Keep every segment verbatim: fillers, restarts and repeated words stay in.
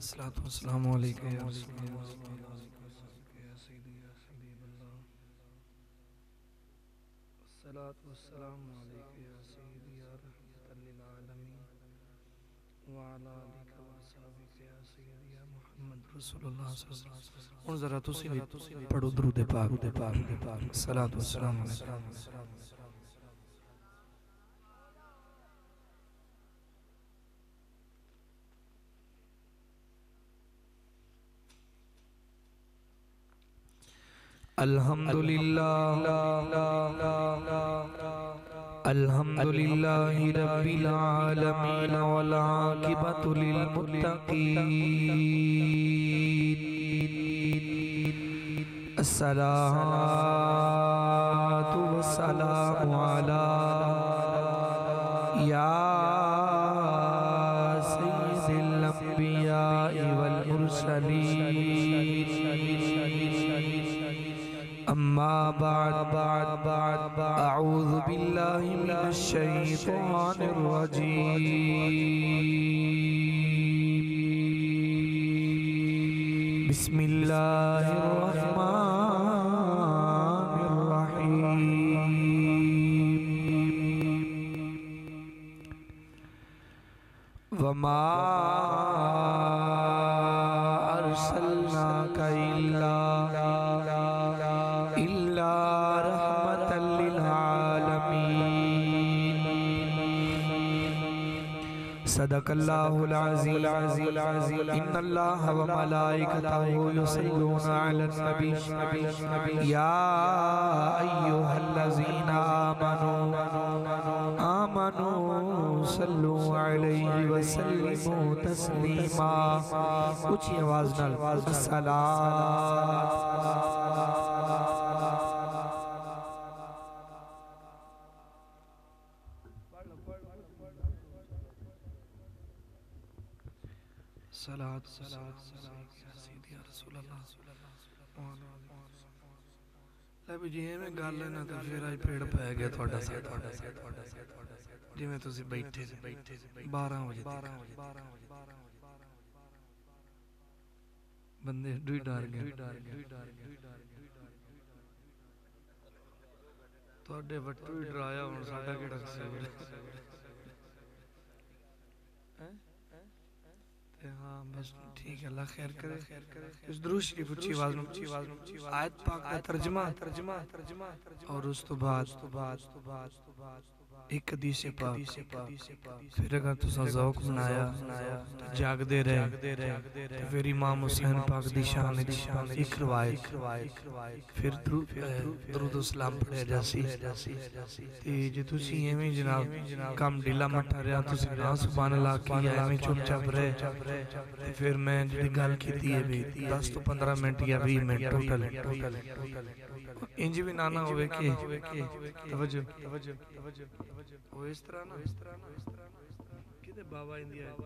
الصلاة والسلام علیکم یا رسول اللہ یا سیدی یا حبیب اللہ الصلاة والسلام علیکم یا سیدی یا رحمت للعالمین وعلا آلک و اصحابک یا سیدی یا محمد رسول اللہ صلی اللہ علیہ وسلم. ان ذرا تسی بھی پڑھو درود پاک الصلاة والسلام علیکم. الحمدللہ الحمدللہ رب العالمین والعاقبۃ للمتقین الصلاة والسلام علی یا سید الانبیاء والمرسلین اما بعد بعد بعد اعوذ باللہ من الشیطان الرجیم بسم اللہ الرحمن الرحیم وما ارسلناک الا إلا رحمة للعالمين. صدق الله العظيم. إن الله وملائكته يصلون على النبي يا أيها الذين آمنوا آمنوا صلوا عليه وسلموا تسليما. اونچی آواز نال الصلاة صلاة صلاة صلاة سیدی رسول اللہ. لے بھی جی میں گال لینا تو پھر آئی پیڑ پہ گیا تھوڑا سا جی میں تو سی بیٹھے بارہ بجے بندے ڈوئی ڈار گئے تو اڈے وٹو ہی ڈرایا ہوں ساڑھا کے ڈک سے ہاں بس ٹھیک ہے اللہ خیر کرے. اس دروش شریف اچھی آواز میں آیت پاک کا ترجمہ اور اس تو بعد ایک حدیث پاک. پھر اگر تسا ذوق بنایا جاگ دے رہے پھر امام حسین پاک دی شان ایک روایت پھر درود و سلام پڑھے جاسی جی تسی ایمیں جناب کام ڈیلا مٹھا رہا تسی نا سبحان اللہ کیا ایمیں چپ چپ رہے پھر میں جی گال کی تھی ہے بھی دس تو پندرہ منٹ یا بھی منٹ ٹوٹل انجی بھی نانا ہوئے کہ توجہ وہ اس طرح نا کدھے بابا اندیا ہے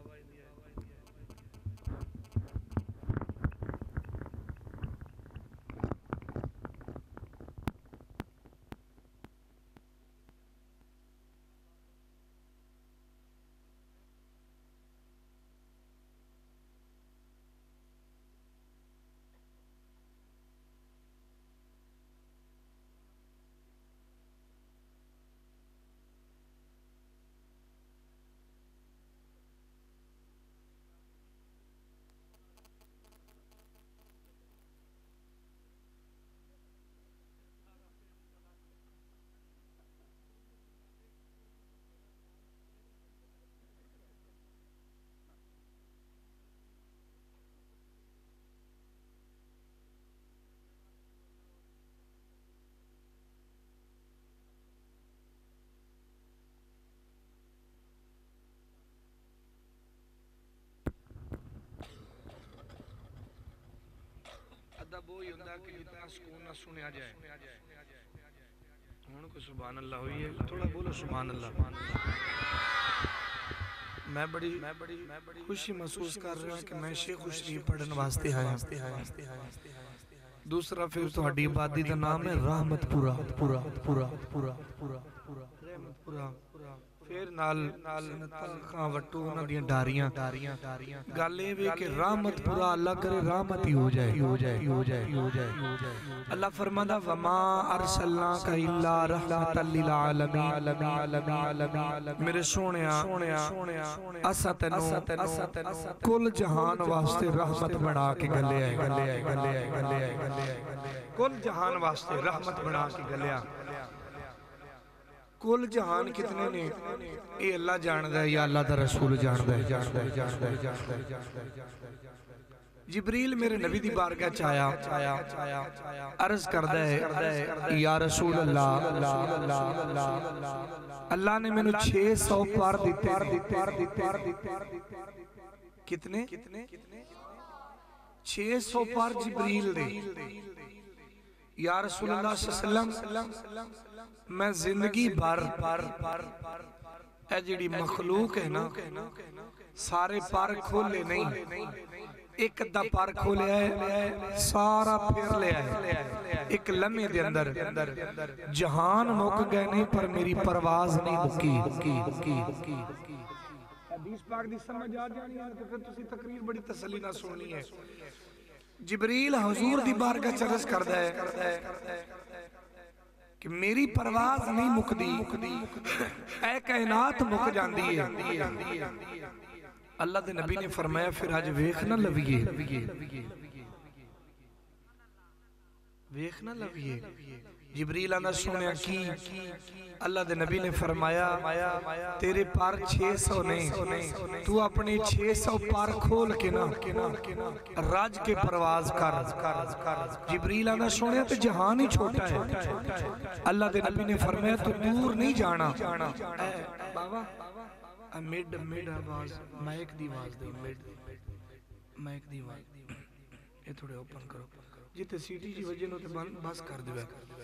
ادب وہی ہوندہ کہ جتنا سکون نہ سنیا جائے. ہوں کو سبحان اللہ ہوئی ہے تھوڑا بولو سبحان اللہ. میں بڑی خوشی محسوس کر رہا ہوں کہ میں شیخ شریف پڑھن واسطے آیا. دوسرا پھر تو ہڈی عبادی دا نام ہے رحمت پورا پورا پورا پورا رحمت پورا. پھر نال خان وٹو انہاں دیاں ڈاریاں گل اے وے کہ رحمت پورا اللہ کرے رحمت ہی ہو جائے ہو جائے ہو جائے ہو جائے اللہ فرماتا وما ارسلناک الا رحمتا للعالمین میرے سونیا اسا تینوں کل جہان واسطے رحمت بنا کے گلے آئے گلے آئے گلے آئے گلے آئے کل جہان واسطے رحمت بنا کے گلے آئے کل جہان کتنے نے اے اللہ جاندہ ہے یا اللہ دا رسول جاندہ ہے جاندہ ہے جاندہ ہے جاندہ ہے جبریل میرے نبی دی بارگاہ چایا عرض کردہ ہے یا رسول اللہ اللہ نے میں نے چھ سو پار دیتے کتنے چھ سو پار جبریل دے یا رسول اللہ صلی اللہ علیہ وسلم میں زندگی بھر اے جڑی مخلوق ہے نا سارے پار کھولے نہیں ایک دا پار کھولے آئے سارا پھر لے آئے ایک لمحے دے اندر جہان مک گئے نہیں پر میری پرواز نہیں مکی حدیث پاک دی سمجھ آ جانی ہے کہ پھر تسی تقریر بڑی تسلی نہ سننی ہے جبریل حضور دی بارگاہ چرس کردہ ہے کہ میری پرواز نہیں مکدی اے کائنات مک جاندی ہے اللہ دے نبی نے فرمایا پھر آج ویخ نہ لویے ویخ نہ لویے جبریل آنا سنیا کی اللہ دے نبی نے فرمایا تیرے پار چھ سو نہیں تو اپنے چھ سو پار کھول کے نا راج کے پرواز کر جبریل آنا سنیا تو جہان ہی چھوٹا ہے اللہ دے نبی نے فرمایا تو دور نہیں جانا بابا میڈ میڈ آواز مائک دی آواز دی میڈ مائک دی آواز یہ تھوڑے اوپن کرو جیتے سیٹی جی وجہ نو تے بس کر دیوے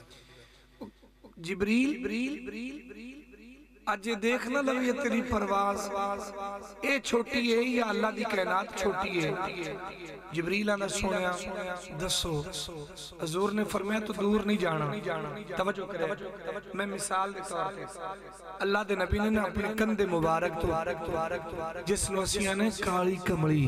جبریل آج یہ دیکھنا لگی تیری پرواز اے چھوٹی ہے یا اللہ دی کائنات چھوٹی ہے جبریل آنا سنیا دسو حضور نے فرمایا تو دور نہیں جانا توجہ کرے میں مثال دے طور پہ اللہ دے نبی نے اپنے کندے مبارک تو جس نوسیہ نے کالی کملی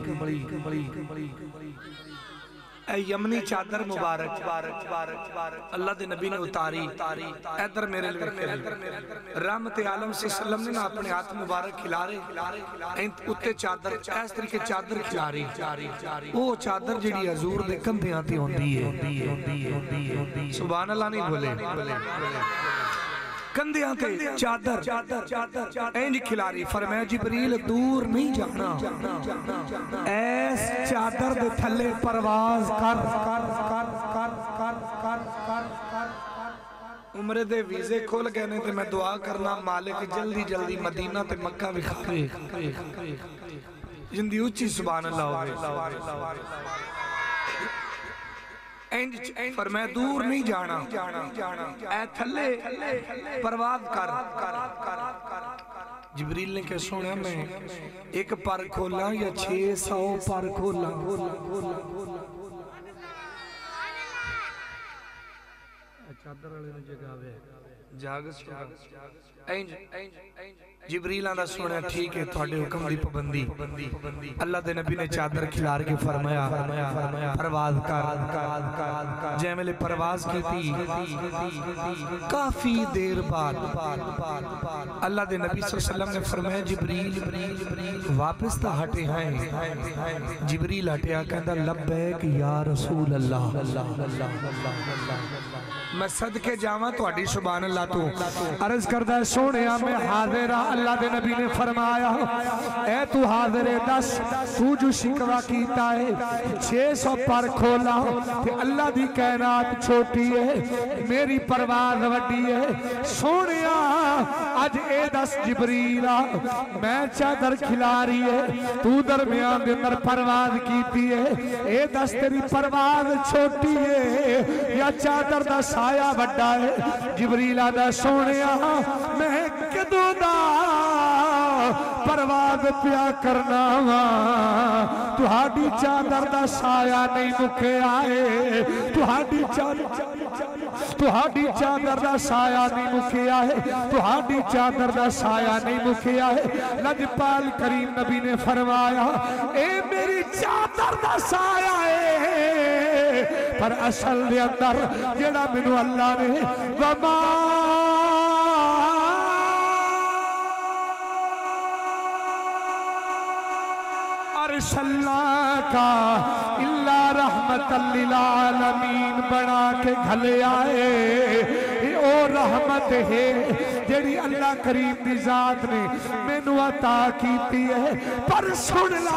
اے یمنی چادر مبارک اللہ دے نبی نے اتاری ایدر میرے لئے کری رحمت عالم صلی اللہ علیہ وسلم نے اپنے ہاتھ مبارک کھلا رہے اتے چادر ایس طریقے چادر کھلا رہی وہ چادر جڑی حضور دے کندھے آتی ہوندی ہے سبحان اللہ نہیں بولے کندھے آتے چادر اینج کھلاری فرمایا جبریل دور نہیں جانا ایس چادر دے تھلے پرواز کر عمرے دے ویزے کھول گئے نے تے میں دعا کرنا مالک جلدی جلدی مدینہ تے مکہ بھی کھاوے جندی اچھی سبحان اللہ ہوئے فرمایا دور نہیں جانا اے تھلے پرواز کر جبریل نے کہ سونا میں ایک پر کھولا یا چھ سو پر کھولا چادر والے نے جگہ ہوئے جاگ جبریل آدھا سونا ٹھیک ہے تھوڑے حکم دی پابندی اللہ دے نبی نے چادر کھلار کے فرمایا پرواز کر جے ملے پرواز کی تھی کافی دیر بعد اللہ دے نبی صلی اللہ علیہ وسلم نے فرمایا جبریل واپس تا ہٹے ہیں جبریل ہٹیا کہندہ لبیک یا رسول اللہ میں صدقے جاواں تو اڈی سبحان اللہ تو عرض کردہ ہے سونیا میں حاضرہ اللہ دے نبی نے فرمایا اے تو حاضر دس تو جو شکوہ کیتا ہے چھ سو پر کھولا کہ اللہ دی کائنات چھوٹی ہے میری پرواز وڈی ہے سونیا آج اے دس جبریلہ میں چادر کھلا رہی ہے تو درمیان دے اندر پرواز کیتی ہے اے دس تیری پرواز چھوٹی ہے یا چادر دا سایہ بڑا ہے جبریلہ دا سونیا میں کدو دا پرواز پیا کرنا وا تو ہاڑی چادر دا سایہ نہیں مکے آئے تو ہاڑی چادر تہاڈی چادر دا سایہ نہیں مکیا ہے تہاڈی چادر دا سایہ نہیں مکیا ہے لجپال کریم نبی نے فرمایا اے میری چادر دا سایہ ہے پر اصل دے اندر جڑا مینوں اللہ نے وما ارسلناک الا رحمت للعالمین بنا کے گھلے آئے او رحمت ہے جیڑی اللہ کریم دی ذات نے مینوں عطا کیتی ہے پر سن لا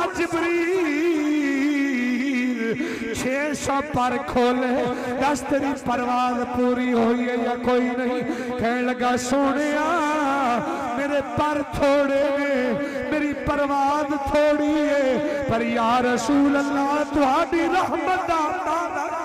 جبریل چھ سو پر کھولے دس تیری پرواز پوری ہوئی ہے یا کوئی نہیں کہنے لگا سونیا میرے پر تھوڑے نے میری پرواز تھوڑی ہے پر یا رسول اللہ تہاڈی رحمت آتا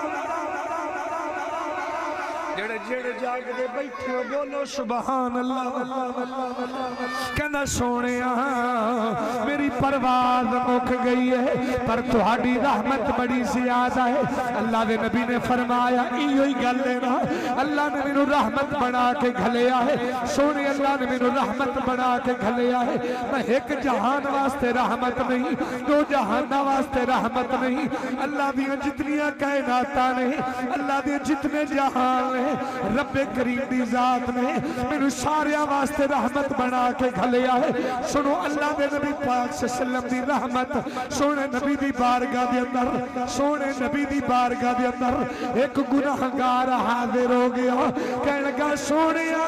جڑے جڑے جاگ دے بیٹھے ہو بولو سبحان اللہ کہنا سونیا میری پرواز مک گئی ہے پر تہاڈی رحمت بڑی زیادہ ہے اللہ دے نبی نے فرمایا ایو ہی گل ہے نا اللہ نے مینوں رحمت بنا کے گھلیا ہے سونے اللہ نے مینوں رحمت بنا کے گھلیا ہے میں ایک جہان واسطے رحمت نہیں دو جہان واسطے رحمت نہیں اللہ دیاں جتنیاں کائناتاں نے اللہ دے جتنے جہان نے رب کریم دی ذات نے میرے سارے واسطے رحمت بنا کے گھلیا ہے سنو اللہ دے نبی پاک صلی اللہ علیہ وسلم دی رحمت سونے نبی دی بارگاہ دے اندر سونے نبی دی بارگاہ دے اندر ایک گناہگار حاضر ہو گیا کہنے لگا سونیا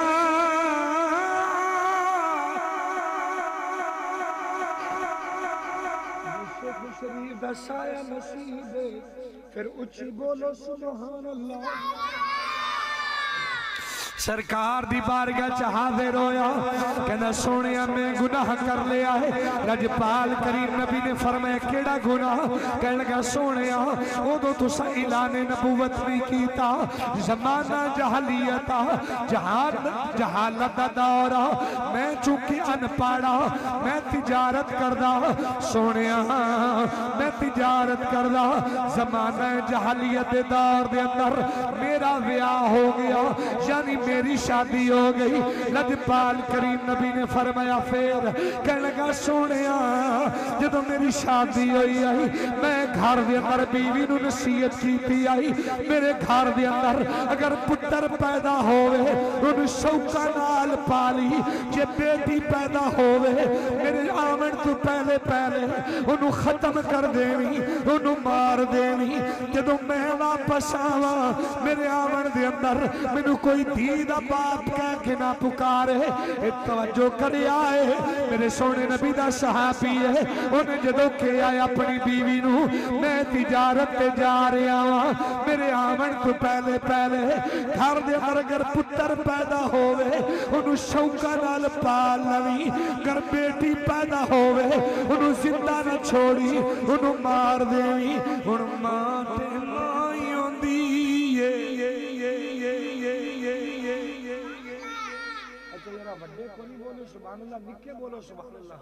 شریف دا سایہ نصیب ہے پھر اچھی بولو سبحان اللہ سرکار دی بارگاہ چ حاضر ہویا کہنا سونیا میں گناہ کر لیا ہے لجپال کریم نبی نے فرمایا کیڑا گناہ کہنے لگا سونیا اودو تسا اعلان نبوت نہیں کیتا زمانہ جہلیت جہالت دا دور میں چونکہ ان پاڑا میں تجارت کردا سونیا میں تجارت کردا زمانہ جہلیت دور دے اندر میرا بیاہ ہو گیا یعنی میری شادی ہو گئی لجپال کریم نبی نے فرمایا پھر کہنے لگا سونیا جدو میری شادی ہوئی آئی میں گھر دے اندر بیوی نو نصیحت کیتی آئی میرے گھر دے اندر اگر پتر پیدا ہوئے انہوں شوکا نال پالی جے بیٹی پیدا ہوئے میرے آمن تو پہلے پہلے انہوں ختم کر دینی انہوں مار دینی جدو میں واپس آوا میرے آمن دے اندر منو کوئی دید دا باپ کہہ کے نہ پکارے توجہ کرے آئے میرے سونے نبی دا صحابی ہے انہیں جدو کہ آئے اپنی بیوی نو میں تجارت تے جا رہا ہوں میرے آمن تو پہلے پہلے گھر دے اگر پتر پیدا ہوئے انہوں شوکا نال پال لوی گر بیٹی پیدا ہوئے انہوں زندہ نہ چھوڑی انہوں مار دینی انہوں ماتے مائیوں دیئے بڑے کو نہیں بولو سبحان اللہ نکے بولو سبحان اللہ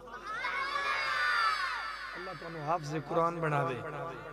اللہ تو انہوں حافظ قرآن بنا دے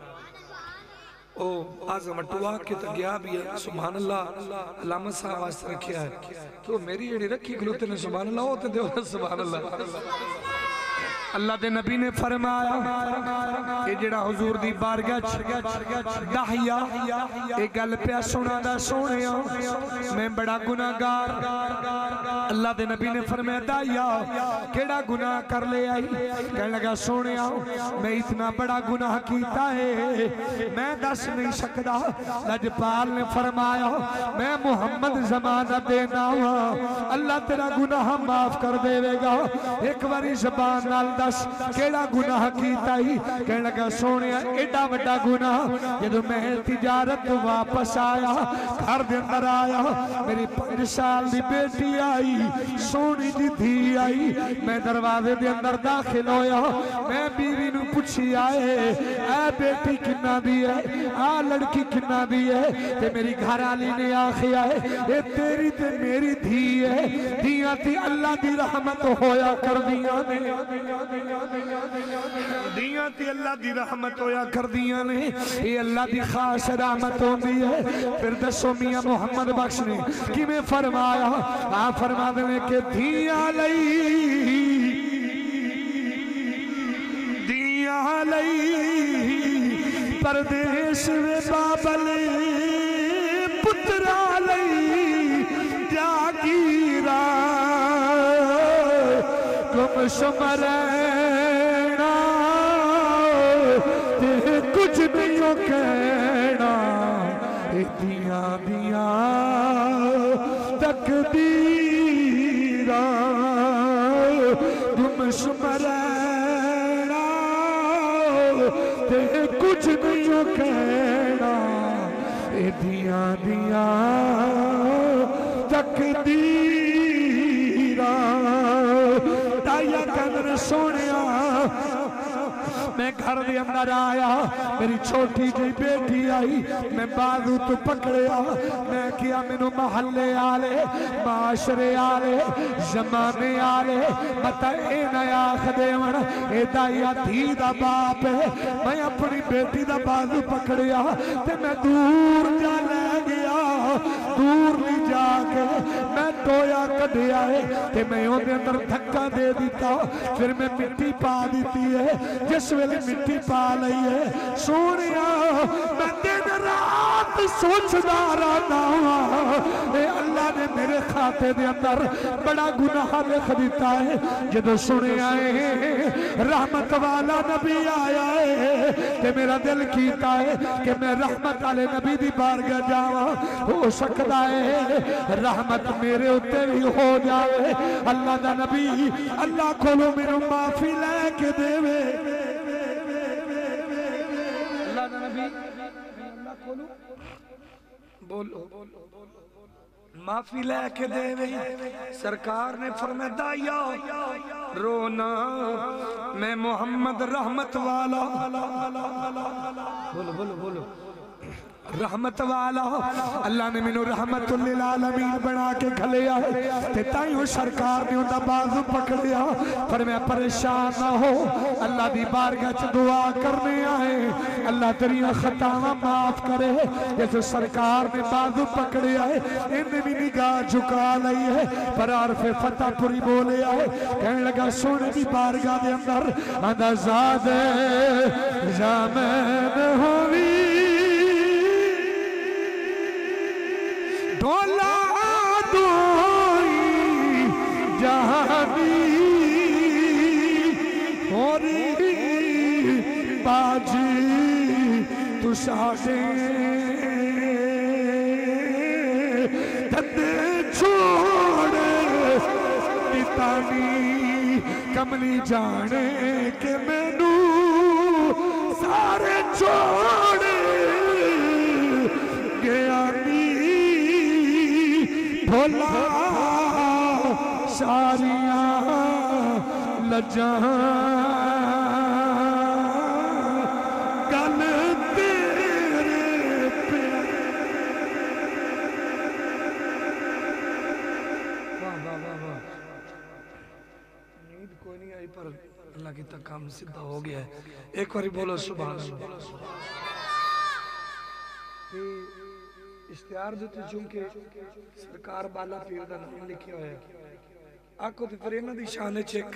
او آزم اٹوا کے تگیا بھی ہے سبحان اللہ علامت صاحب واسطے رکھیا ہے تو میری ایڈی رکھی کھلوتے نے سبحان اللہ ہوتے دے سبحان اللہ اللہ دے نبی نے فرمایا یہ جڑا حضور دی بارگاہ داہیا ایک گل پیا سنا دا سونیا میں بڑا گناہگار اللہ دے نبی نے فرمایا داہیا کیڑا گناہ کر لے آئی کہنے لگا سونیا میں اتنا بڑا گناہ کیتا ہے میں دس نہیں سکتا لجپال نے فرمایا میں محمد زمانہ دینا ہوا اللہ تیرا گناہ معاف کر دے گا ایک باری زبان نال دس کیڑا گناہ کیتا ہی کہنے لگا سونیا ایڈا وڈا گناہ جدو میں تجارت واپس آیا گھر دے اندر آیا میری پانچ سال دی بیٹی آئی سونی جی دھی آئی میں دروازے دے اندر داخل ہویا میں بیوی نو پوچھی آئے اے بیٹی کنا دی ہے آ لڑکی کنا دی ہے تے میری گھر آلی نے آخی آئے اے تیری تے میری دھی ہے دھیاں تی اللہ دی رحمت ہویا کر دیاں نے دیاں تے اللہ دی رحمت ہویا کر دیاں نے یہ اللہ دی خاص رحمت ہوندی ہے پھر دسو میاں محمد بخش نے کی میں فرمایا آپ فرما دیں کہ دیاں لئی دیاں لئی پردیش میں بابل پترا لئی جاگیرا گم شمرنا تے کچھ نہیں ہو کہنا دیاں دیاں تقدیرا گم شمرنا تے کچھ نہیں ہو کہنا دیاں دیاں تقدیرا تائیہ کندر سونیا میں گھر دے اندر آیا میری چھوٹی جی بیٹی آئی میں بازو تو پکڑیا میں کیا منو محلے آلے معاشرے آلے زمانے آلے بتا اے نیا خدیون اے دائیا دھی دا باپ ہے میں اپنی بیٹی دا بازو پکڑیا تے میں دور جا لے گیا دور لی جا کے میں ٹویا کڈیا ہے تے میں ہوں دے اندر دھکا دے دیتا پھر میں مٹی پا دیتی ہے جس ویلے مٹی پا لئی ہے سونیا میں دن رات سوچدا رہنا اے اللہ نے میرے خاتے دے اندر بڑا گناہ لکھ دیتا ہے جدو سنے آئے رحمت والا نبی آیا ہے کہ میرا دل کیتا ہے کہ میں رحمت والے نبی دی بارگاہ جاواں ہو سکتا ہے رحمت میرے اتے بھی ہو جائے اللہ دا نبی اللہ کھولو میرے معافی لے کے دے وے اللہ دا نبی اللہ کھولو بولو معافی لے کے دے وے سرکار نے فرمایا دایا رونا میں محمد رحمت والا بولو بولو بولو رحمت والا اللہ نے منو رحمت للعالمین بنا کے کھلیا ہے تے تائیوں سرکار نے اندہ بازو پکڑیا پر میں پریشان نہ ہو اللہ دی بارگاہ چ دعا کرنے آئے اللہ تیری خطاواں معاف کرے جیسے سرکار نے بازو پکڑیا ہے انہیں بھی نگاہ جھکا لئی ہے پر عارف فتح پوری بولے آئے کہنے لگا سونے دی بارگاہ دے اندر اندہ زاد زامن ہوئی ڈولا دوئی جہانی ہوری باجی تو ساڑے دھتے چھوڑے نتانی کملی جانے کے مینو سارے چھوڑے گیا بھولا ساریاں لجاں گل تیرے پہ واہ واہ واہ واہ نیند کوئی نہیں آئی پر اللہ کی تک کام سدھا ہو گیا ہے ایک باری بولو سبحان اللہ اشتہار دیتے چونکہ سرکار بالا پیر دا نام لکھیا ہویا ہے آکھو تے پھر انہاں دی شان چیک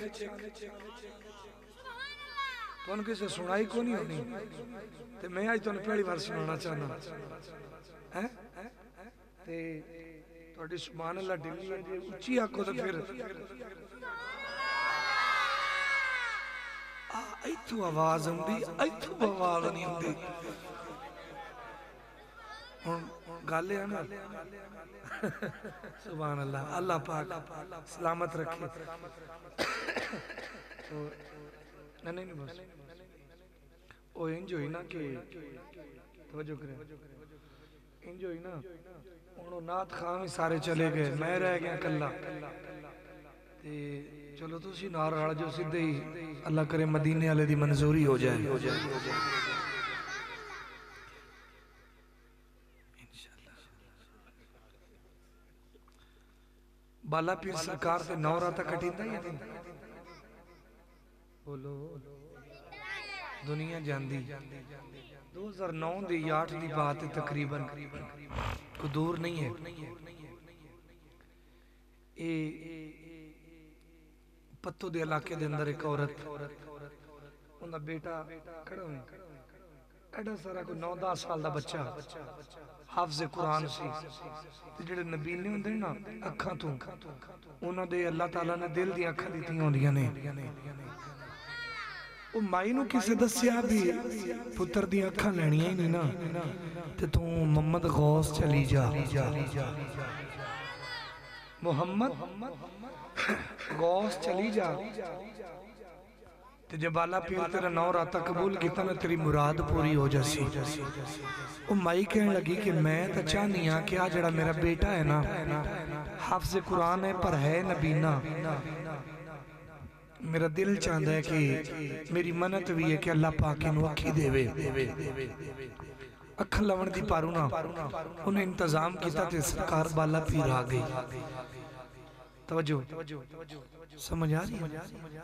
تو ان کسے سنائی کو نہیں ہونی تے میں آج تو پہلی بار سنانا چاہنا ہیں تے تہاڈی سبحان اللہ ڈلی ہے جی اچھی آکھو تے پھر آ ایتھو آواز ہوندی ایتھو آواز نہیں ہوندی گالے ہیں نا سبحان اللہ اللہ پاک سلامت رکھے نہیں نہیں بس او انجو ہی نا کہ توجہ کریں انجو ہی نا انہوں نات خامی سارے چلے گئے میں رہ گیا کلہ چلو تو سی نار رڑ جو سدھے ہی اللہ کرے مدینے والے دی منظوری ہو جائے بالا پیر سرکار تے نورا تا کٹیندا یا نہیں بولو دنیا جاندی دو ہزار نو دی آٹھ دی بات ہے تقریباً کو دور نہیں ہے اے پتو دے علاقے دے اندر ایک عورت انہا بیٹا کھڑا ہوئے ایڈا سارا کوئی نو دس سال دا بچہ حافظ قرآن سی جڑے نبی نے ہوندے نا اکھاں تو انہاں دے اللہ تعالیٰ نے دل دی اکھاں دیتی ہوندیاں نے وہ مائی نو کسے دسیا بھی پتر دی اکھاں لینیاں ہی نہیں نا تے تو محمد غوث چلی جا محمد غوث چلی جا تے جب بالا پیر تیرا نو راتہ قبول کیتا نا تیری مراد پوری ہو جاسی وہ مائی کہنے لگی کہ میں تا چاہنی ہاں کہ آج جڑا میرا بیٹا ہے نا حافظ قرآن ہے پر ہے نبینا میرا دل چاہتا ہے کہ میری منت بھی ہے کہ اللہ پاک انہوں اکھی دے وے اکھا لون دی پارونا انہیں انتظام کیتا تے سرکار بالا پیر آگئی توجہ سمجھ آ رہی ہے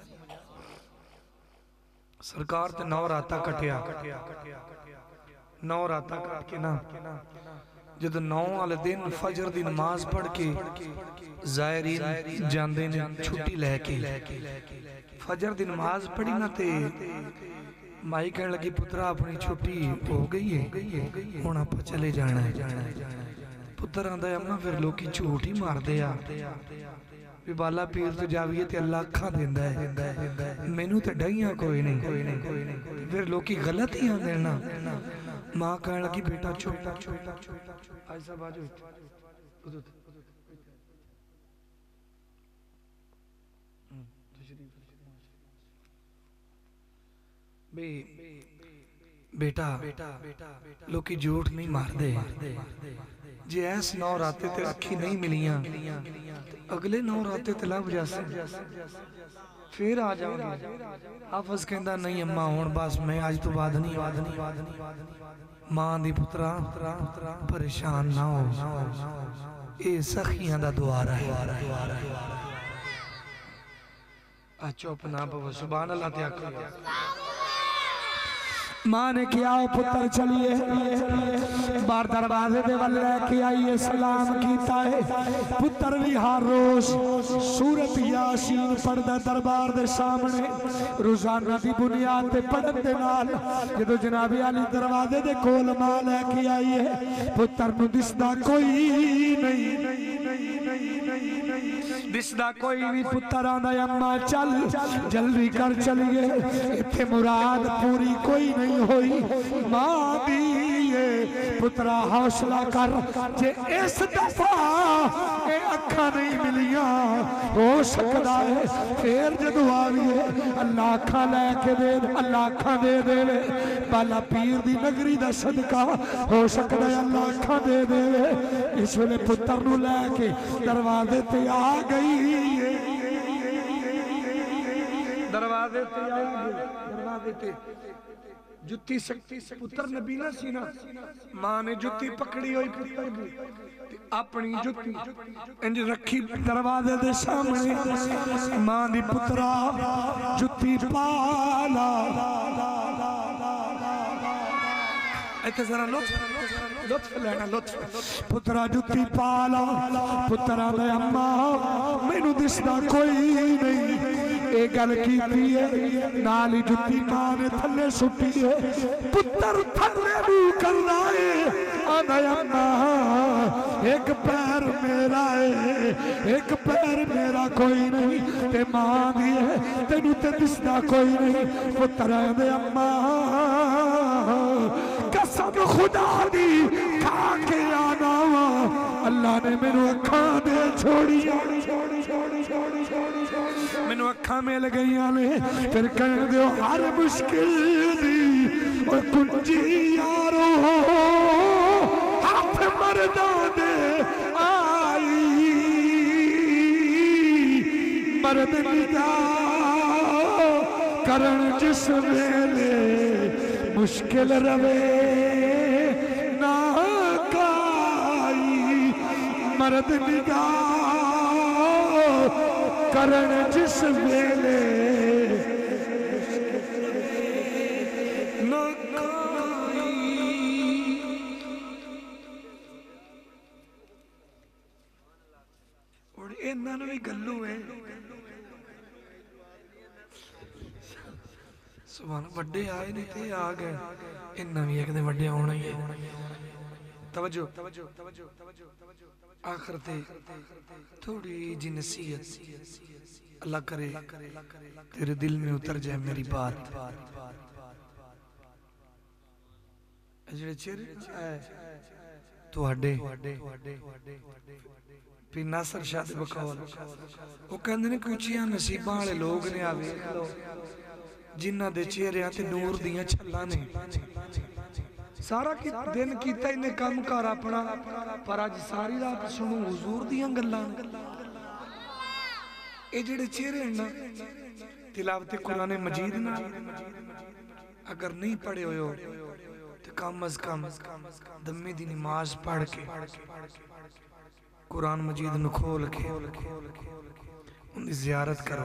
سرکار تے نو راتہ کٹیا نو راتہ کٹ کے نا جد نو والے دن فجر دی نماز پڑھ کے زائرین جاندے نے چھٹی لے کے فجر دی نماز پڑھی نا تے مائی کہنے لگی پترہ اپنی چھٹی ہو گئی ہے ہونا پا چلے جانا ہے پتر آندہ ہے اممہ پھر لوگ کی چھوٹی مار دیا بھی بالا پیر تو جاویے تے اللہ اکھا دیندہ ہے مینو تے ڈائیاں کوئی نہیں پھر لوگ کی غلطیاں دینا ماں کہنے لگی بیٹا چھوٹا آج سب آجو بیٹا لوگ کی جھوٹ نہیں مار دے جی ایس نو راتے تے اکھی نہیں ملیاں اگلے نو راتے تے لب جاسے پھر آ جاؤں گے حافظ کہندہ نہیں اممہ ہون باس میں آج تو بعد نہیں ماں دی پترہ پریشان نہ ہو اے سخیاں دا دوارہ ہے اچھو اپنا بابا سبحان اللہ تیا کرو ماں نے کیا پتر چلیے بار دروازے دے والے لے کے آئیے سلام کیتا ہے پتر بھی ہر روز سورت یاسین پڑھدا دربار دے سامنے روزانہ دی بنیاد تے پڑھن دے نال جدو جناب علی دروازے دے کول ماں لے کے آئیے پتر نو دسدا کوئی نہیں دسدا کوئی بھی پتر آندا اماں چل جلدی کر چلیے اتھے مراد پوری کوئی نہیں ہوئی ماں دیئے پترہ حوصلہ کر جے اس دفعہ اے اکھا نہیں ملیاں ہو سکتا ہے پھر جدو آئیے اللہ اکھا لے کے دے اللہ اکھا دے دے بالا پیر دی نگری دا صدقہ ہو سکتا ہے اللہ اکھا دے دے اس ویلے پتر نو لے کے دروازے تے آ گئی دروازے تے آ گئی دروازے تے جتی سکتی پتر نبی نہ سینا ماں نے جتی پکڑی ہوئی پتر بھی اپنی جتی انج رکھی دروازے دے سامنے ماں دی پترہ جتی پالا ایتے ذرا لطف لطف لینا لطف پترہ جتی پالا پترہ دے اممہ میں نو دسنا کوئی نہیں اے گل کی دیئے نالی جتی ماں نے تھلے سٹی ہے پتر تھلے بھی کر رہے آدھا اممہ ایک پیر میرا ہے ایک پیر میرا کوئی نہیں تے ماں دیئے تینو تے دسنا کوئی نہیں پتر آدھے اممہ قسم خدا دی کھا کے آنا اللہ نے میرے اکھاں دے چھوڑی میں اکھاں میں لگئی آنے پھر کہنے دیو ہر مشکل دی اور کنجی یارو ہاتھ مردان دے آئی مرد نگاہ کرن جس ویلے مشکل روے ناکائی مرد نگاہ کرن جس ویلے نہ کھائی اور انہاں نوں بھی گلو ہے سبحان بڑے آئے نہیں تے آ گئے انہاں بھی ایک دے بڑے ہونا ہی ہے توجہ آخر تے تھوڑی جی نصیحت اللہ کرے تیرے دل میں اتر جائے میری بات جڑے چہرے تو ہڈے پھر ناصر شاہ دے بقول وہ کہندے نے کچھیاں نصیباں والے لوگ نے آ ویکھ لو جنہ دے چہرے تے نور دیاں چھلاں نے سارا کی دن کیتا انہیں کام کر اپنا پر آج ساری رات سنو حضور دیاں گلاں اے جڑے چہرے ہیں نا تلاوت قرآن مجید نا اگر نہیں پڑھے ہوئے ہو تو کم از کم دمی دی نماز پڑھ کے قرآن مجید نو کھول کے ان دی زیارت کرو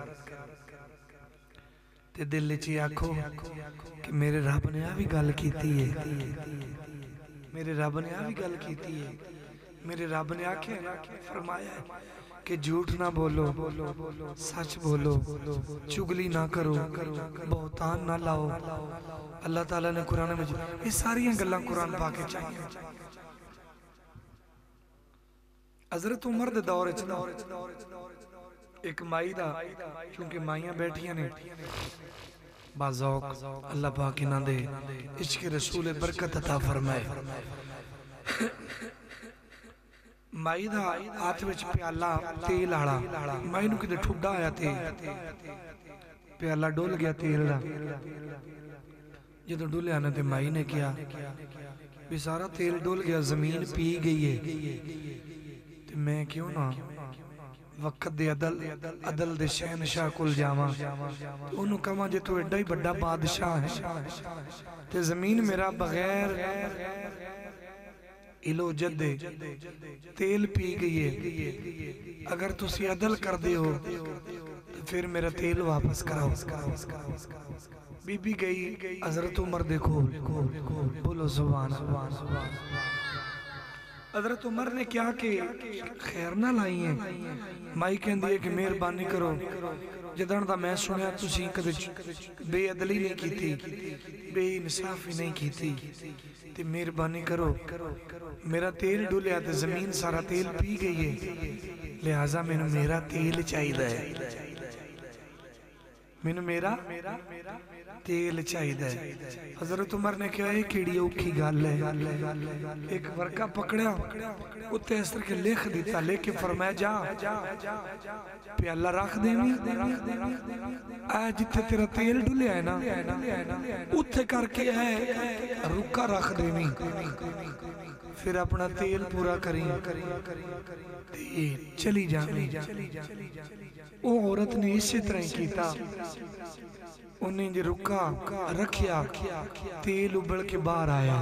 تے دل چی آکھو کہ میرے رب نے آوی گل کیتی ہے میرے رب نے آوی گل کیتی ہے میرے رب نے آکھے فرمایا ہے کہ جھوٹ نہ بولو سچ بولو چگلی نہ کرو بہتان نہ لاؤ اللہ تعالیٰ نے قرآن میں یہ ساری گلاں قرآن پاکے چاہیے حضرت عمر دے دور چلا ایک مائی دا چونکہ مائیاں بیٹھیاں نے بازوق اللہ پاک انہاں دے عشق رسول برکت عطا فرمائے مائی دا ہاتھ وچ پیالہ تیل آڑا مائی نو کدے ٹھڈا آیا تے پیالہ ڈول گیا تیل دا جدو ڈولے آنے تے مائی نے کیا بھی سارا تیل ڈول گیا زمین پی گئی ہے تے میں کیوں نہ وقت دے عدل عدل دے شہنشاہ کل جاواں تو انہوں کہاں جے تو ایڈا ہی بڑا بادشاہ ہے تے زمین میرا بغیر الو جدے تیل پی گئی ہے اگر تسی عدل کر دے ہو تو پھر میرا تیل واپس کراؤ بی بی گئی حضرت عمر دیکھو بولو سبحان اللہ حضرت عمر نے کیا کہ خیر نہ لائی ہیں مائی کہن دیئے کہ مہربانی کرو جدن دا میں سنیا تسی کدے بے عدلی نہیں کی تھی بے انصافی نہیں کی تھی تے مہربانی کرو میرا تیل ڈولیا تے زمین سارا تیل پی گئی ہے لہذا میں نے میرا تیل چاہی دا ہے میں نے میرا تیل چاہی دا ہے حضرت عمر نے کہا ہے کیڑی اوکھی گال ہے ایک ورکہ پکڑیا اتے اس طرح کے لکھ دیتا لے کے فرمایا جا پہ اللہ رکھ دیں آیا جتے تیرا تیل ڈولیا ہے نا اتے کر کے ہے رکا رکھ دیں پھر اپنا تیل پورا کریں چلی جانے وہ عورت نے اسی طرح کیتا انہیں جو رکا رکھیا تیل ابڑ کے باہر آیا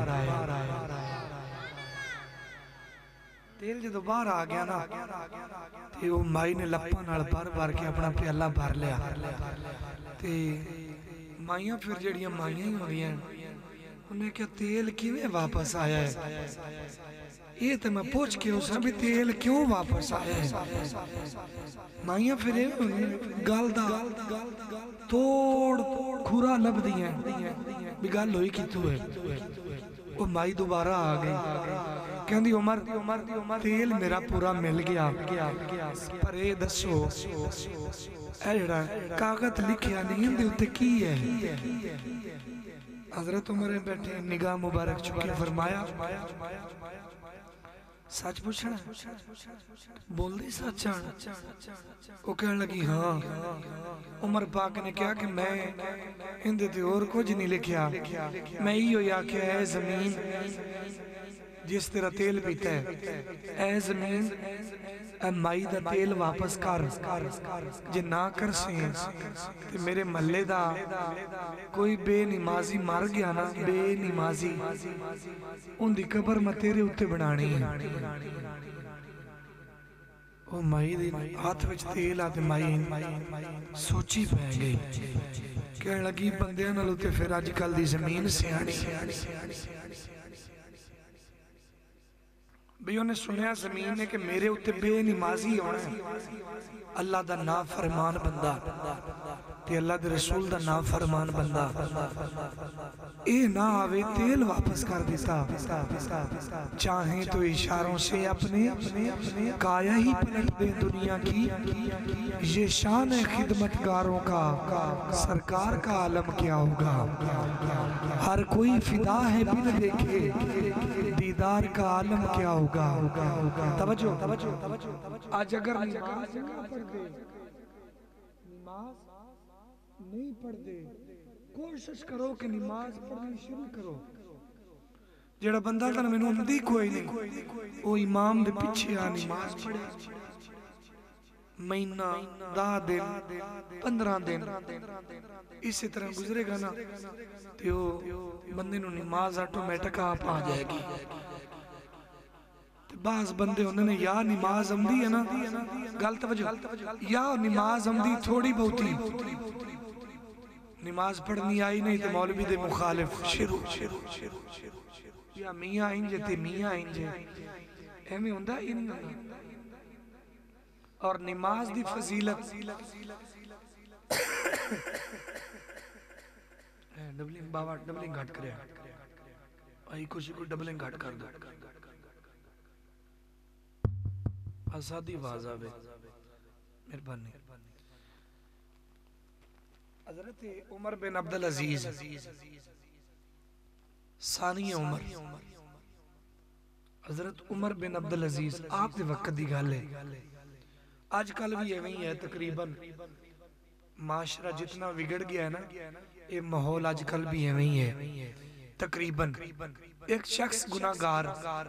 تیل جو باہر آ گیا نا تے وہ مائی نے لپا نال بھر بھر کے اپنا پیالہ بھر لیا تے مائیاں پھر جڑیاں مائیاں ہی ہوئی ہیں انہیں کیا تیل کیویں واپس آیا ہے یہ تو میں پوچھ کے اسا بھی تیل کیوں واپس آیا ہے مائیاں پھر گال دا توڑ کھورا لب دیا بھی گال ہوئی کی تو ہے وہ مائی دوبارہ آ گئی کہندی عمر تیل میرا پورا مل گیا پر اے دسو اے جڑا کاغذ لکھیا نہیں دے اتے کی ہے حضرت عمر بیٹھے نگاہ مبارک چکے فرمایا سچ پوچھنا بول دی سچ آنا وہ کہنے لگی ہاں عمر پاک نے کہا کہ میں اندے تے اور کچھ نہیں لکھیا میں ہی ہو یا کہ اے زمین جس طرح تیل پیتا ہے اے زمین اے مائی دا تیل واپس کر جے نہ کر سیں کہ میرے ملے دا کوئی بے نمازی مار گیا نا بے نمازی ان دی قبر میں تیرے اتے بنانی ہے وہ مائی دی ہاتھ وچ تیل آتے مائی سوچی پہ گئی کہنے لگی بندیاں نالوں تے پھر آج کل دی زمین سیانی بھئی انہیں سنیا زمین نے کہ میرے اتے بے نمازی ہونا ہے اللہ دا نافرمان بندہ تے اللہ دے رسول دا نافرمان بندہ اے نہ آوے تیل واپس کر دیتا چاہیں تو اشاروں سے اپنے کایا ہی پلٹ دے دنیا کی یہ شان ہے خدمتگاروں کا سرکار کا عالم کیا ہوگا ہر کوئی فدا ہے بن دیکھے دیدار کا عالم کیا ہوگا توجہ آج اگر نماز نماز نہیں پڑھ دے کوشش کرو کہ نماز پڑھنی شروع کرو جڑا بندہ تھا میں اندھی کوئی نہیں وہ امام دے پیچھے آ نماز پڑھے مہینہ دا دن پندرہ دن اسی طرح گزرے گا نا تو بندے نو نماز آٹومیٹک آپ آ جائے گی بعض بندے انہوں نے یا نماز امدی ہے نا غلط وجہ یا نماز امدی تھوڑی بہتی نماز پڑھنی آئی نہیں تے مولوی دے مخالف شروع یا میاں انجے تے میاں انجے ایمی ہوندہ ان اور نماز دی فضیلت ڈبلنگ بابا ڈبلنگ گھٹ کریا آئی کچھ کو ڈبلنگ گھٹ کر دو آزادی واضح بے مہربانی حضرت عمر بن عبدالعزیز ثانی عمر حضرت عمر بن عبدالعزیز آپ دے وقت دی گالے آج کل بھی یہ وہی ہے تقریباً معاشرہ جتنا وگڑ گیا ہے نا یہ ماحول آج کل بھی یہ وہی ہے تقریباً ایک شخص گناہگار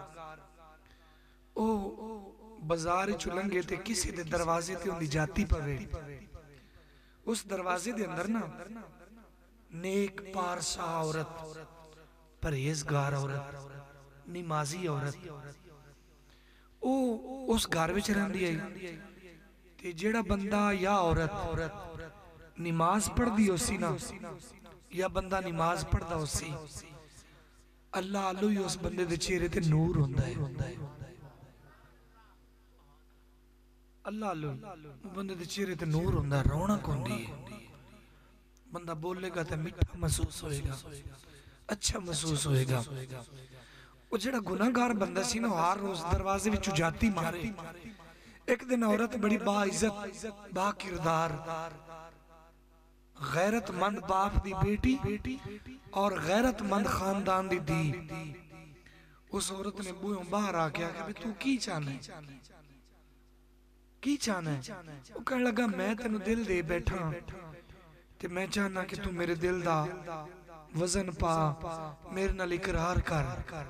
او بازار چلنگے تے کسی دے دروازے تے اندھی جاتی پوے اس دروازے دے اندر نا نیک پارسا عورت پرہیزگار عورت نمازی عورت او اس گھر وچ رہندی ہے تے جیڑا بندہ یا عورت نماز پڑھ دی اسی نا یا بندہ نماز پڑھ دا اسی اللہ علوی اس بندے دے چہرے تے نور ہوندہ ہے اللہ اللہ بندے دے چہرے تے نور ہوندہ ہے رونق ہوندی ہے بندہ بولے گا تے میٹھا محسوس ہوئے گا اچھا محسوس ہوئے گا وہ جڑا گناہگار بندہ سی نا ہر روز دروازے وچ جاتی مارے ایک دن عورت بڑی با عزت با کردار غیرت مند باپ دی بیٹی اور غیرت مند خاندان دی دی اس عورت نے بوئوں باہر آ گیا کہ تو کی چاہنا ہے کی چاہنا ہے وہ کہنے لگا میں تینو دل دے بیٹھا تے میں چاہنا کہ تو میرے دل دا وزن پا میرے نال اقرار کر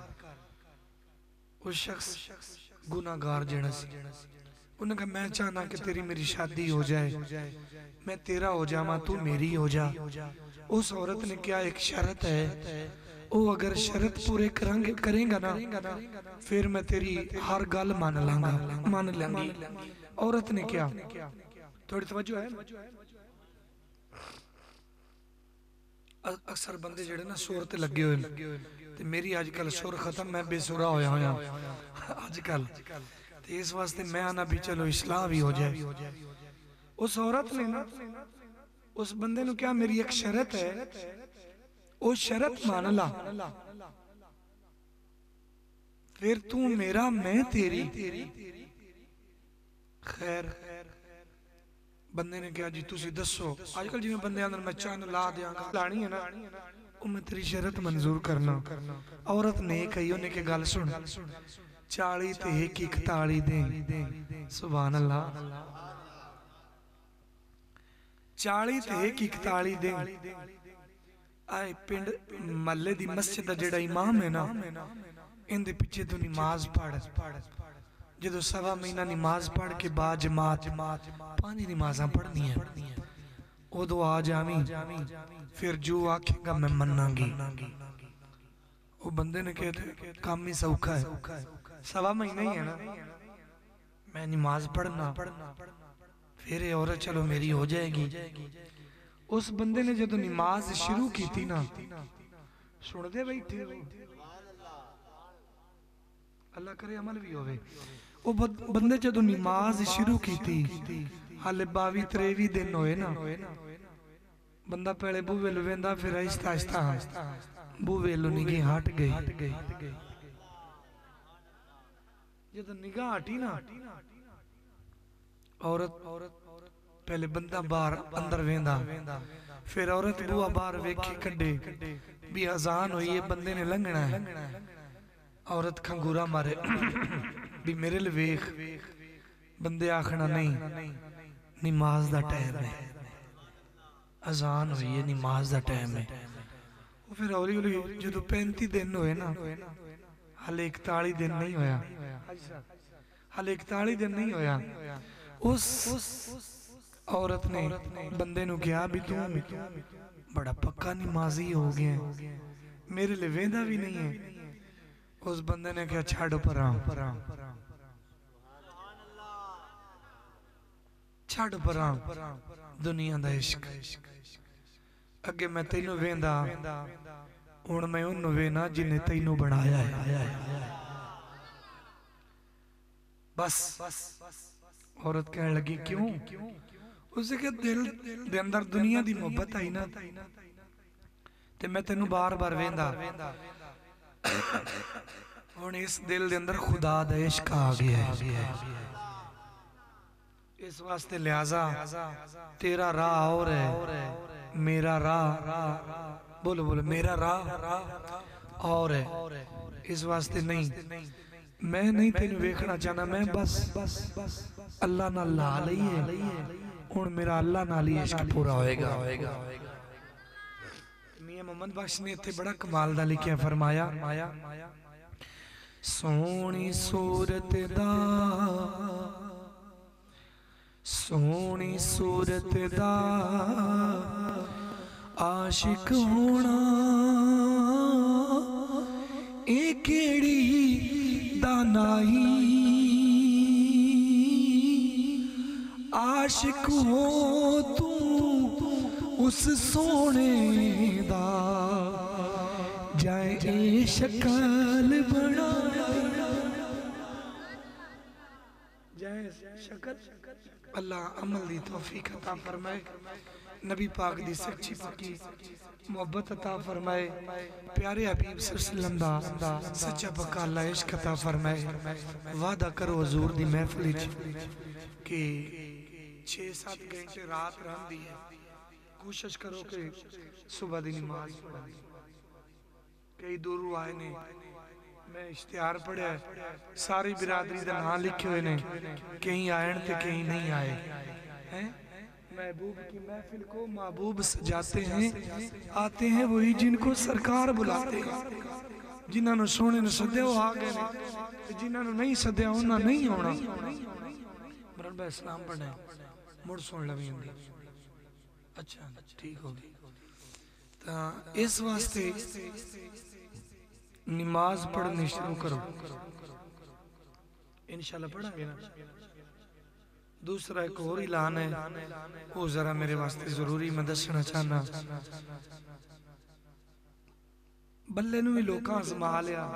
وہ شخص گناہگار جڑا سی انہوں نے کہا میں چاہنا کہ تیری میری شادی ہو جائے میں تیرا ہو جاما تو میری ہو جا اس عورت نے کیا ایک شرط ہے او اگر شرط پورے کریں گا نا پھر میں تیری ہر گل مان لانگا مان لانگی عورت نے کیا تھوڑی توجہ ہے اکثر بندے جڑے نا سور تے لگے ہوئے میری آج کل سور ختم میں بے سورا ہویا ہویا آج کل اس واسطے میں آنا بھی چلو اصلاح بھی ہو جائے اس عورت نے نا اس بندے نو کیا میری ایک شرط ہے او شرط مان لا پھر تو میرا میں تیری خیر بندے نے کہا جی تُسی دسو آج کل جی میں بندے اندر میں چاند لا دیا گا لانی ہے نا او میں تیری شرط منظور کرنا عورت نے کہی انہیں کہ گل سن چاڑی تے ایک اکتاڑی دیں سبحان اللہ چاڑی تے ایک اکتاڑی دیں آئے پنڈ ملے دی مسجد جڑا امام ہے نا ان دے پیچھے تو نماز پڑھ جدو سوا مہینہ نماز پڑھ کے با جماعت پانی نمازاں پڑھنی ہے او دو آ جامی پھر جو آکھیں گا میں مننا گی وہ بندے نے کہتے کام ہی سوکھا ہے سوا مہینہ ہی ہے نا میں نماز پڑھنا پھر یہ عورت چلو میری ہو جائے گی. اس بندے نے جدو نماز شروع کی تھی نا سن دے بیٹھے ہو اللہ کرے عمل بھی ہوئے. وہ بندے جدو نماز شروع کی تھی حالے باوی تریوی دن ہوئے نا بندہ پہلے بوے لو ویندا پھر آہستہ آہستہ بوے لو نگاہ ہٹ گئی. جدو نگاہ ہٹی نا عورت پہلے بندہ باہر اندر ویندا پھر عورت بوا باہر ویکھی کڈے بھی اذان ہوئی ہے بندے نے لنگنا ہے. عورت کھنگورا مارے بھی میرے لئے ویخ بندے آکھنا نہیں نماز دا ٹائم ہے اذان ہوئی ہے نماز دا ٹائم ہے. پھر اولی اولی جدو پینتی دن ہوئے نا حال اکتالی دن نہیں ہویا حال اکتالی دن نہیں ہویا اس عورت نے بندے نو کیا بھی تو بڑا پکا نمازی ہو گیا میرے لئے ویندہ بھی نہیں ہے. اس بندے نے کیا چھاڑو پرام چھاڑو پرام دنیا دا عشق اگے میں تینو ویندہ ان میں انو وینا جنہیں تینو بڑھایا ہے. بس عورت کہنے لگی کیوں اسے کہ دل دے اندر دنیا دی محبت آئی نا تے میں تینو بار بار ویندہ اور اس دل دے اندر خدا دا عشق آ گیا ہے. اس واسطے لہذا تیرا راہ اور ہے میرا راہ بولو بولو میرا راہ اور ہے. اس واسطے نہیں میں نہیں تینو ویکھنا چاہنا میں بس اللہ نہ لا لئی ہے اور میرا اللہ نہ لی عشق پورا ہوئے گا. میاں محمد بخش نے اتھے بڑا کمال دا لکھیا فرمایا سونی صورت دا سونی صورت دا عاشق ہونا اے کیڑی دانائی عاشق ہو تو اس سونے دا جائے اے شکل بنا جائے شکل اللہ عمل دی توفیق عطا فرمائے نبی پاک دی سچی پاکی محبت عطا فرمائے پیارے حبیب صلی اللہ علیہ وسلم دا سچا پکا اللہ عشق عطا فرمائے. وعدہ کرو حضور دی محفلی کہ چھ سات گھنٹے رات رہن دی ہے کوشش کرو کہ صبح دی نماز کئی دور آئے نے میں اشتہار پڑھا ہے ساری برادری دا نام لکھے ہوئے نے کہیں آئین تے کہیں نہیں آئے. محبوب کی محفل کو محبوب سجاتے ہیں آتے ہیں وہی جن کو سرکار بلاتے ہیں. جنہاں نے سونے نے صدے وہ آگئے نے جنہاں نے نہیں صدے ہونا نہیں ہونا. مرن بھائی اسلام پڑھیں مڑ سن لویں دی اچھا ٹھیک ہوگی. اس واسطے نماز پڑھنے شروع کرو انشاءاللہ پڑھا گے نا. دوسرا ایک اور اعلان ہے وہ ذرا میرے واسطے ضروری میں دسنا چاہنا بلے نو ہی لوکاں ازما لیا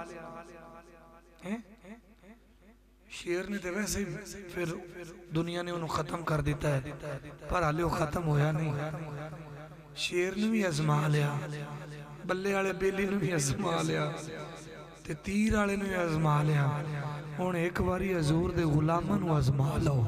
شیر نے تے ویسے پھر دنیا نے انہوں ختم کر دیتا ہے پر حالے وہ ختم ہویا نہیں. شیر نے بھی ازما لیا بلے والے بیلی نے بھی ازما لیا تے تیر والے نے بھی ازما لیا. ہن ایک باری حضور دے غلاماں نو ازما لو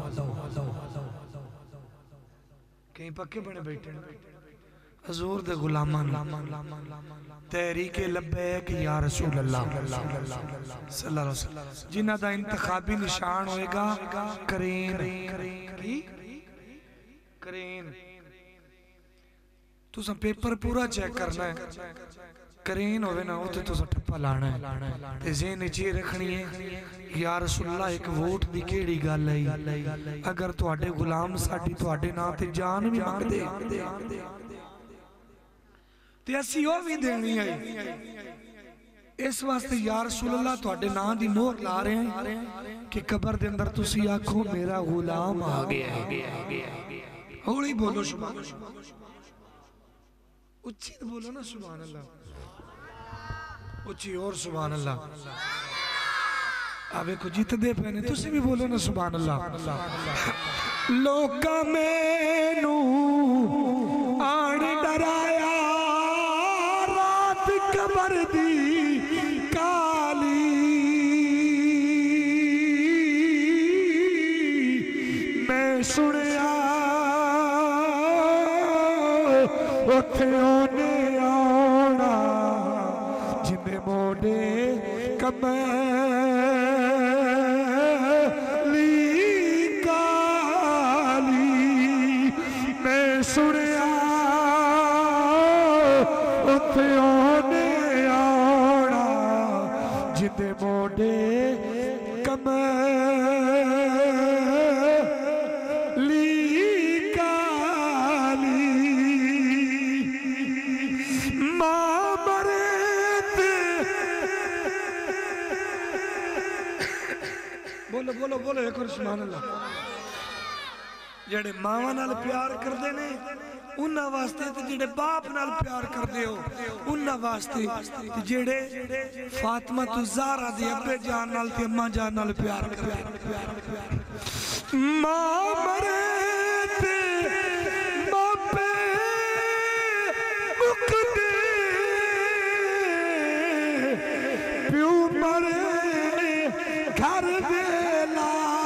کہیں پکے بنے بیٹھے حضور دے غلاماں تحریک لبیک یا رسول اللہ صلی اللہ علیہ وسلم جنہ دا انتخابی نشان ہوئے گا کرین کرین تو سا پیپر پورا چیک کرنا ہے کرین ہوئے نا ہوتے تو سا ٹھپا لانا ہے تے ذہن چیئے رکھنی ہے یا رسول اللہ ایک ووٹ دی کیڑی گال ہے اگر تو آٹے غلام ساٹھی تو آٹے ناتے جان بھی مانگ دے تے اسی ہو بھی دینی ہے اس واسطے یا رسول اللہ تواڈے نام دی مہر لا رہے ہیں کہ قبر دے اندر تسی آکھو میرا غلام آ گیا ہے. ہولی بولو سبحان اللہ, اچھی بولو نا سبحان اللہ, اچھی اور سبحان اللہ. آوے کو جیت دے پہنے تسی بھی بولو نا سبحان اللہ. لوکا میں نو آن ڈرایا رات قبر دی کالی, میں سنیا اتھے اونے آنا جندے موڈے کمیلی کالی, میں سنیا اتھے اونے آنا جندے موڈے کمیلی بولو بولو بولو ایک اور سبحان اللہ. جڑے ماواں نال پیار کردے نے انہاں واسطے تے جڑے باپ نال پیار کردے ہو انہاں واسطے تے جڑے فاطمہ الزہرا دے ابے جان نال تے اماں جان نال پیار کردے. ماں مرے تے ماپے مکدے پیو مرے گھر دیلا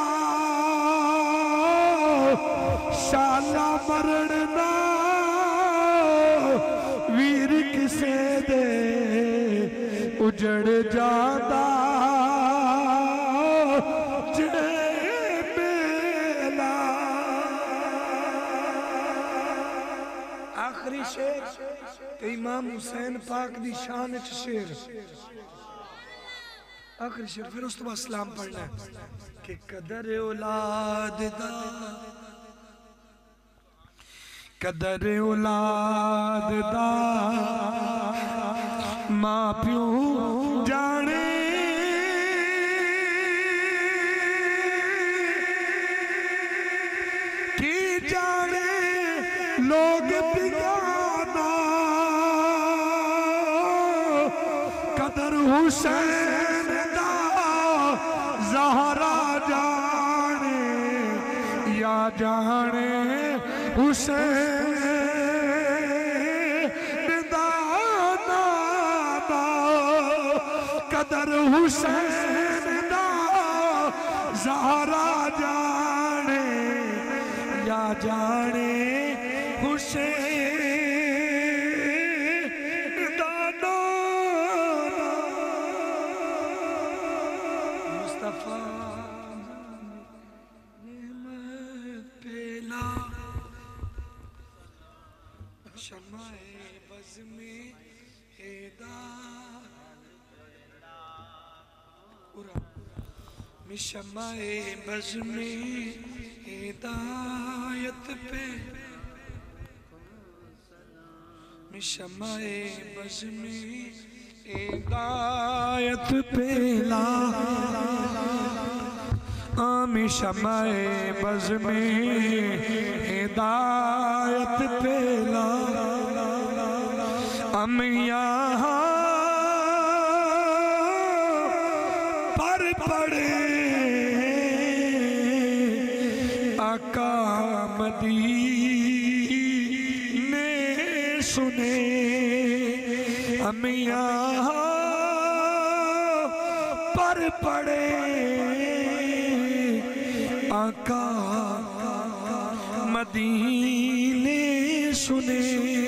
شالا مرنا ویر کسے دے اجڑ جاتا جے میلا. آخری شیر تے امام حسین پاک دی شان اچھ شیر, آخری شیر پھر اس تو بعد سلام پڑھنا ہے کہ قدر اولاد دا قدر اولاد دا ماں پیوں جانے کی جانے لوگ بگانا قدر حسین زہرا جانے یا جانے حسین دانا دا قدر حسین دا زہرا جانے یا جانے حسین دانا. شمع بز میں شمع بز میں ہدایت پہ شمع بز میں ہدایت پہ لا آمی شمع بز میں ہدایت پہ لا ہم یہاں پر پڑے آقا مدینے سنے ہم یہاں پر پڑے آقا مدینے سنے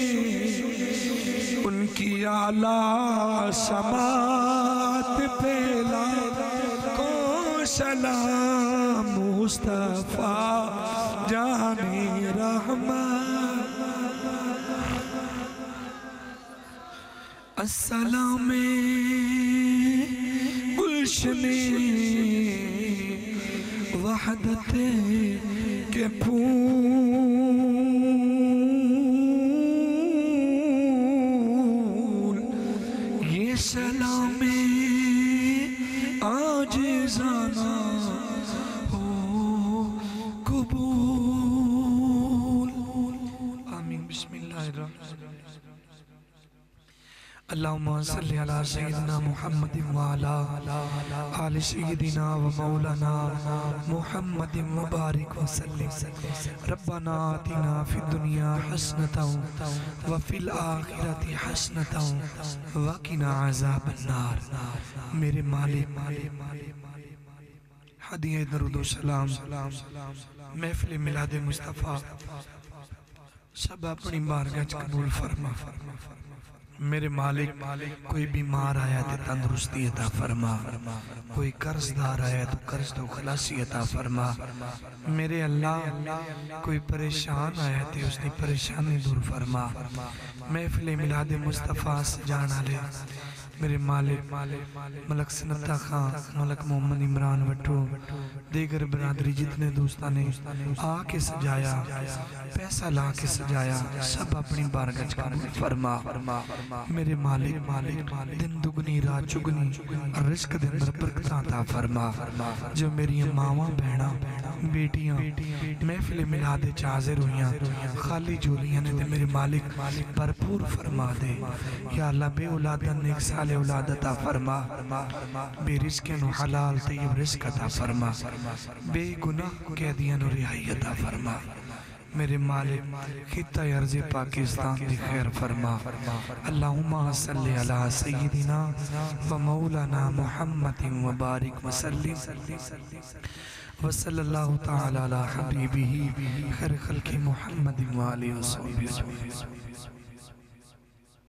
ان کی اعلیٰ سماعت پہ لاکھوں سلام مصطفیٰ جان رحمت السلام گلشن وحدت کے پھول یہ سلام عاجزانہ ہو قبول آمین بسم اللہ الرحمن اللہم صلی علی سیدنا محمد وعلا آل سیدنا و مولانا محمد مبارک وسلم ربنا آتنا فی الدنیا حسنتا وفی الآخرت حسنتا وقنا عذاب النار میرے مالک ہدیہ درود و سلام محفل میلاد مصطفیٰ سب اپنی بارگاہ قبول فرما میرے مالک کوئی بیمار آیا تو تندرستی عطا فرما کوئی قرض دار آیا تو قرض تو خلاصی عطا فرما میرے اللہ کوئی پریشان آیا تو اس نے پریشانی دور فرما محفل میلاد مصطفیٰ سجانا لے میرے مالک ملک سنتا خان ملک محمد عمران وٹو دیگر برادری جتنے دوستان نے آ کے سجایا پیسہ لا کے سجایا سب اپنی بارگاہ قبول فرما میرے مالک دن دگنی رات چگنی رزق دن در برکت عطا فرما جو میری ماواں بہنا بیٹیاں محفل میلاد حاضر ہویاں خالی جولیاں نے میرے مالک بھرپور فرما دے یا اللہ بے اولادن ایک سال اولاد عطا فرما بے رزق نو حلال طیب رزق عطا فرما بے گناہ قیدیاں نو رہائی عطا فرما میرے مالک خطہ ارض پاکستان دی خیر فرما اللہم صلی علی سیدنا و مولانا محمد مبارک وسلم وصلی اللہ تعالی علی حبیبہ خیر خلق محمد و آلہ وسلم